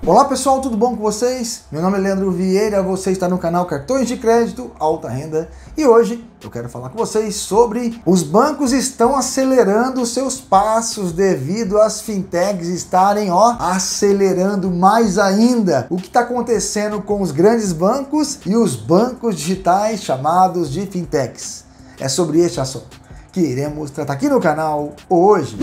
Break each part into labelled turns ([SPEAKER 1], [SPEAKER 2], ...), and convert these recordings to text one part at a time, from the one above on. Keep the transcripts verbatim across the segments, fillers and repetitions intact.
[SPEAKER 1] Olá pessoal, tudo bom com vocês? Meu nome é Leandro Vieira, você está no canal Cartões de Crédito Alta Renda e hoje eu quero falar com vocês sobre os bancos estão acelerando seus passos devido às fintechs estarem ó, acelerando mais ainda. O que está acontecendo com os grandes bancos e os bancos digitais chamados de fintechs? É sobre este assunto que iremos tratar aqui no canal hoje.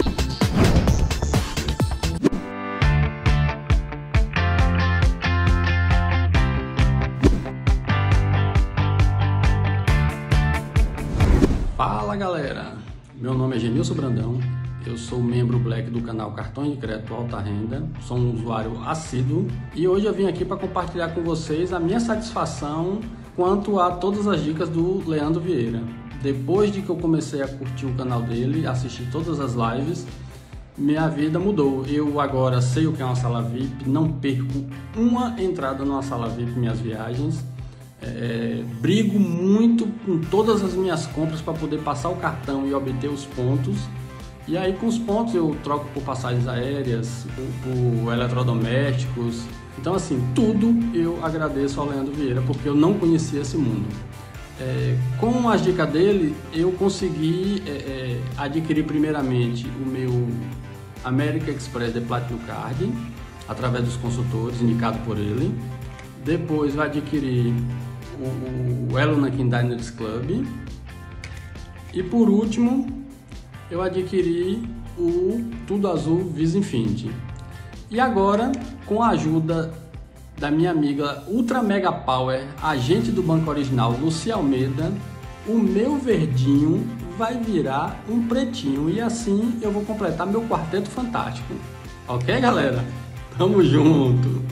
[SPEAKER 2] Fala galera, meu nome é Genilson Brandão, eu sou membro Black do canal Cartões de Crédito Alta Renda, sou um usuário assíduo e hoje eu vim aqui para compartilhar com vocês a minha satisfação quanto a todas as dicas do Leandro Vieira. Depois de que eu comecei a curtir o canal dele, assistir todas as lives, minha vida mudou. Eu agora sei o que é uma sala V I P, não perco uma entrada numa sala V I P em minhas viagens. É, brigo muito com todas as minhas compras para poder passar o cartão e obter os pontos. E aí com os pontos eu troco por passagens aéreas, por, por eletrodomésticos. Então assim, tudo eu agradeço ao Leandro Vieira porque eu não conhecia esse mundo. É, com as dicas dele eu consegui é, é, adquirir primeiramente o meu American Express de Platinum Card através dos consultores indicado por ele. Depois vai adquirir o, o Elonakin Diners Club. E por último, eu adquiri o Tudo Azul Visa Infinity. E agora, com a ajuda da minha amiga Ultra Mega Power, agente do Banco Original, Lucia Almeida, o meu verdinho vai virar um pretinho. E assim eu vou completar meu quarteto fantástico. Ok, galera? Tamo junto!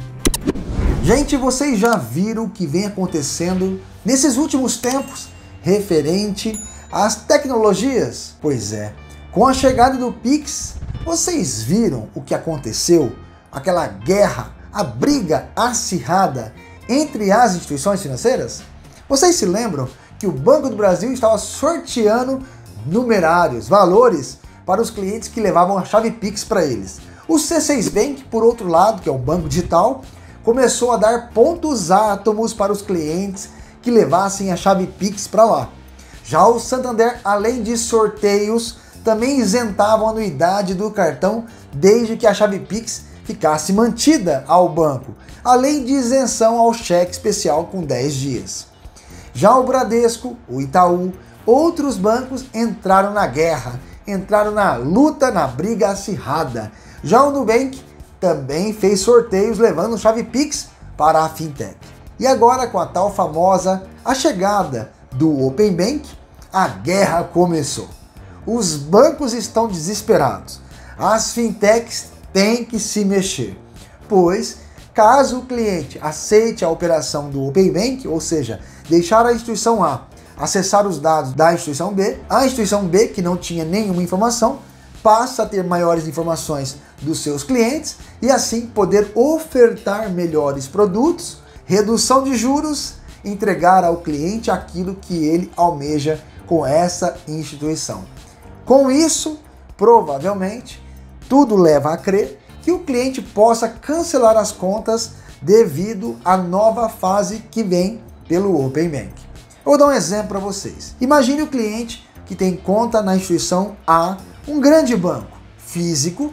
[SPEAKER 1] Gente, vocês já viram o que vem acontecendo nesses últimos tempos referente às tecnologias? Pois é, com a chegada do Pix, vocês viram o que aconteceu? Aquela guerra, a briga acirrada entre as instituições financeiras? Vocês se lembram que o Banco do Brasil estava sorteando numerários, valores para os clientes que levavam a chave Pix para eles. O C seis Bank, por outro lado, que é o banco digital, começou a dar pontos átomos para os clientes que levassem a chave Pix para lá. Já o Santander, além de sorteios, também isentava a anuidade do cartão desde que a chave Pix ficasse mantida ao banco, além de isenção ao cheque especial com dez dias. Já o Bradesco, o Itaú, outros bancos entraram na guerra, entraram na luta, na briga acirrada. Já o Nubank também fez sorteios levando chave Pix para a fintech. E agora, com a tal famosa a chegada do Open Bank, a guerra começou. Os bancos estão desesperados. As fintechs têm que se mexer, pois caso o cliente aceite a operação do Open Bank, ou seja, deixar a instituição A acessar os dados da instituição B, a instituição B, que não tinha nenhuma informação, passa a ter maiores informações dos seus clientes e assim poder ofertar melhores produtos, redução de juros, entregar ao cliente aquilo que ele almeja com essa instituição. Com isso, provavelmente, tudo leva a crer que o cliente possa cancelar as contas devido à nova fase que vem pelo Open Bank. Eu vou dar um exemplo para vocês. Imagine o cliente que tem conta na instituição A, um grande banco físico,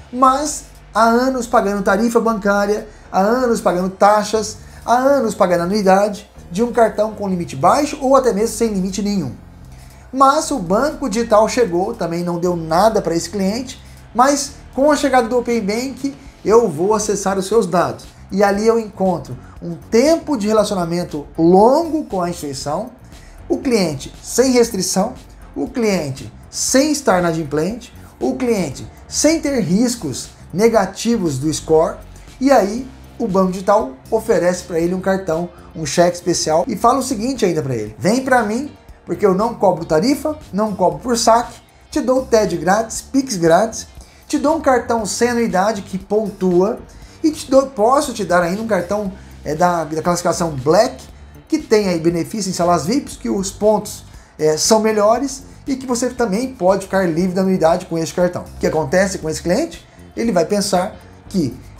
[SPEAKER 1] mas há anos pagando tarifa bancária, há anos pagando taxas, há anos pagando anuidade de um cartão com limite baixo ou até mesmo sem limite nenhum. Mas o banco digital chegou, também não deu nada para esse cliente, mas com a chegada do Open Bank eu vou acessar os seus dados e ali eu encontro um tempo de relacionamento longo com a instituição, o cliente sem restrição, o cliente sem estar inadimplente, o cliente sem ter riscos negativos do score, e aí o banco digital oferece para ele um cartão, um cheque especial e fala o seguinte ainda para ele: vem para mim porque eu não cobro tarifa, não cobro por saque, te dou T E D grátis, Pix grátis, te dou um cartão sem anuidade que pontua e te dou, posso te dar ainda um cartão é, da, da classificação Black que tem aí benefício em salas V I Ps, que os pontos é, são melhores e que você também pode ficar livre da anuidade com este cartão. O que acontece com esse cliente? Ele vai pensar que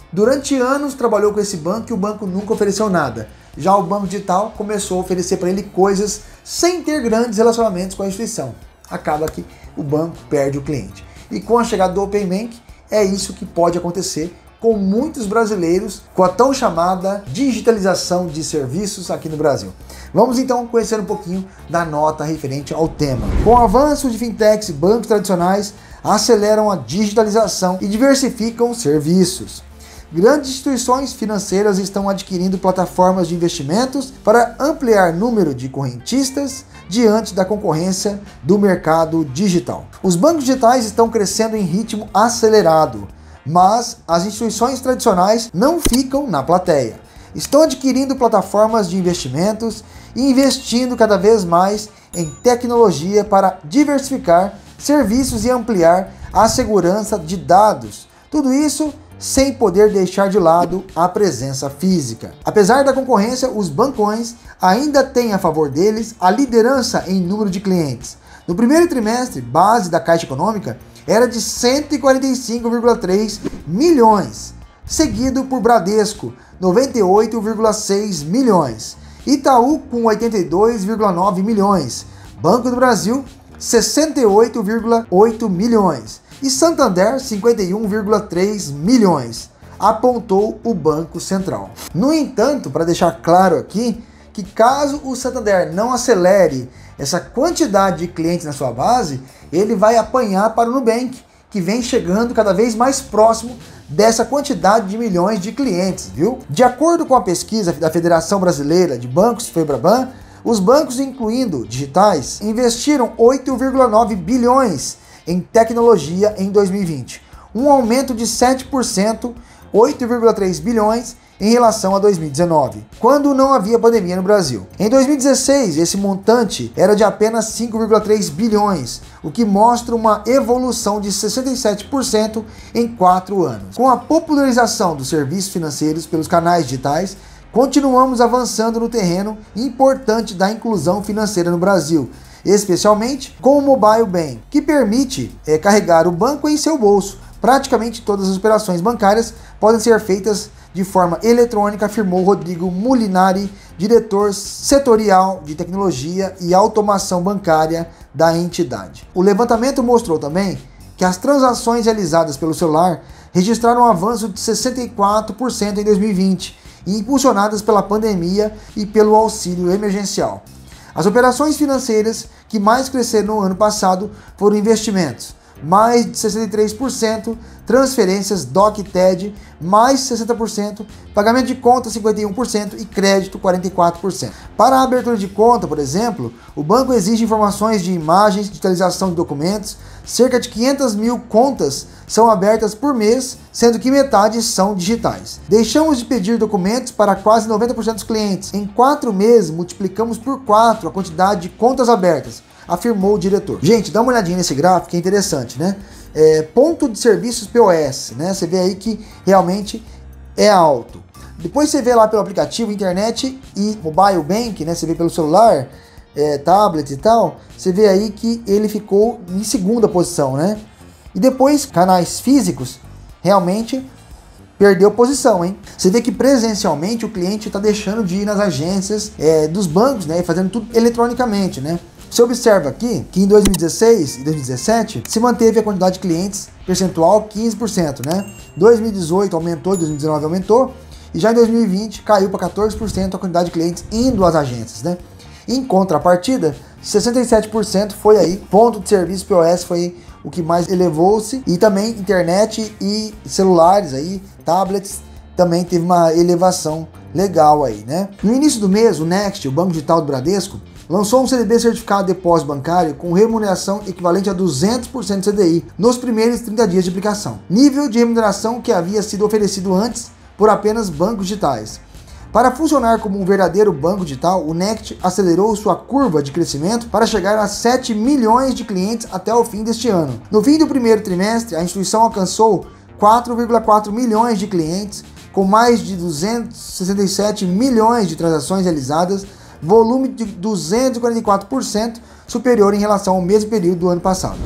[SPEAKER 1] Durante anos trabalhou com esse banco e o banco nunca ofereceu nada. Já o banco digital começou a oferecer para ele coisas sem ter grandes relacionamentos com a instituição. Acaba que o banco perde o cliente. E com a chegada do Open Bank, é isso que pode acontecer com muitos brasileiros com a tão chamada digitalização de serviços aqui no Brasil. Vamos então conhecer um pouquinho da nota referente ao tema. Com o avanço de fintechs e bancos tradicionais, aceleram a digitalização e diversificam os serviços. Grandes instituições financeiras estão adquirindo plataformas de investimentos para ampliar o número de correntistas diante da concorrência do mercado digital. Os bancos digitais estão crescendo em ritmo acelerado, mas as instituições tradicionais não ficam na plateia. Estão adquirindo plataformas de investimentos e investindo cada vez mais em tecnologia para diversificar serviços e ampliar a segurança de dados. Tudo isso sem poder deixar de lado a presença física. Apesar da concorrência, os bancões ainda têm a favor deles a liderança em número de clientes. No primeiro trimestre, base da Caixa Econômica era de cento e quarenta e cinco vírgula três milhões, seguido por Bradesco, noventa e oito vírgula seis milhões, Itaú com oitenta e dois vírgula nove milhões, Banco do Brasil, sessenta e oito vírgula oito milhões e Santander, cinquenta e um vírgula três milhões, apontou o Banco Central. No entanto, para deixar claro aqui, que caso o Santander não acelere essa quantidade de clientes na sua base, ele vai apanhar para o Nubank, que vem chegando cada vez mais próximo dessa quantidade de milhões de clientes, viu? De acordo com a pesquisa da Federação Brasileira de Bancos, FEBRABAN, os bancos, incluindo digitais, investiram oito vírgula nove bilhões em tecnologia em dois mil e vinte, um aumento de sete por cento, oito vírgula três bilhões em relação a dois mil e dezenove, quando não havia pandemia no Brasil. Em dois mil e dezesseis, esse montante era de apenas cinco vírgula três bilhões, o que mostra uma evolução de sessenta e sete por cento em quatro anos. Com a popularização dos serviços financeiros pelos canais digitais, continuamos avançando no terreno importante da inclusão financeira no Brasil, especialmente com o Mobile Bank, que permite é, carregar o banco em seu bolso. Praticamente todas as operações bancárias podem ser feitas de forma eletrônica, afirmou Rodrigo Molinari, diretor setorial de tecnologia e automação bancária da entidade. O levantamento mostrou também que as transações realizadas pelo celular registraram um avanço de sessenta e quatro por cento em dois mil e vinte, impulsionadas pela pandemia e pelo auxílio emergencial. As operações financeiras que mais cresceram no ano passado foram investimentos, mais de sessenta e três por cento, transferências D O C T E D, mais sessenta por cento, pagamento de conta cinquenta e um por cento e crédito quarenta e quatro por cento. Para a abertura de conta, por exemplo, o banco exige informações de imagens, digitalização de documentos. Cerca de quinhentas mil contas são abertas por mês, sendo que metade são digitais. Deixamos de pedir documentos para quase noventa por cento dos clientes. Em quatro meses, multiplicamos por quatro a quantidade de contas abertas, afirmou o diretor. Gente, dá uma olhadinha nesse gráfico, que é interessante, né? É, ponto de serviços P O S, né? Você vê aí que realmente é alto. Depois você vê lá pelo aplicativo, internet e mobile bank, né? Você vê pelo celular, é, tablet e tal, você vê aí que ele ficou em segunda posição, né? E depois, canais físicos, realmente perdeu posição, hein? Você vê que presencialmente o cliente está deixando de ir nas agências é, dos bancos, né? E fazendo tudo eletronicamente, né? Você observa aqui que em dois mil e dezesseis e dois mil e dezessete se manteve a quantidade de clientes percentual quinze por cento, né? dois mil e dezoito aumentou, dois mil e dezenove aumentou, e já em dois mil e vinte caiu para quatorze por cento a quantidade de clientes indo às agências, né? Em contrapartida, sessenta e sete por cento foi aí, ponto de serviço P O S foi o que mais elevou-se, e também internet e celulares aí, tablets, também teve uma elevação legal aí, né? No início do mês, o Next, o Banco Digital do Bradesco, lançou um C D B certificado de depósito bancário com remuneração equivalente a duzentos por cento de C D I nos primeiros trinta dias de aplicação, nível de remuneração que havia sido oferecido antes por apenas bancos digitais. Para funcionar como um verdadeiro banco digital, o Next acelerou sua curva de crescimento para chegar a sete milhões de clientes até o fim deste ano. No fim do primeiro trimestre, a instituição alcançou quatro vírgula quatro milhões de clientes, com mais de duzentos e sessenta e sete milhões de transações realizadas, volume de duzentos e quarenta e quatro por cento superior em relação ao mesmo período do ano passado.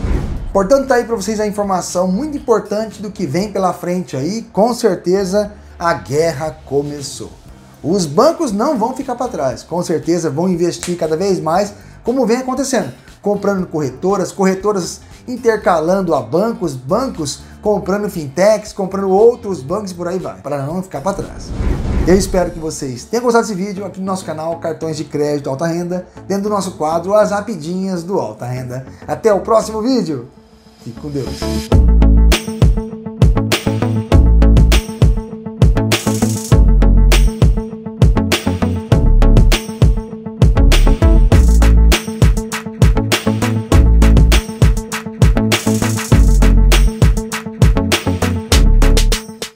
[SPEAKER 1] Portanto, tá aí para vocês a informação muito importante do que vem pela frente aí. Com certeza a guerra começou. Os bancos não vão ficar para trás, com certeza vão investir cada vez mais, como vem acontecendo, comprando corretoras, corretoras intercalando a bancos, bancos comprando fintechs, comprando outros bancos e por aí vai, para não ficar para trás. Eu espero que vocês tenham gostado desse vídeo aqui no nosso canal Cartões de Crédito Alta Renda, dentro do nosso quadro As Rapidinhas do Alta Renda. Até o próximo vídeo, fique com Deus.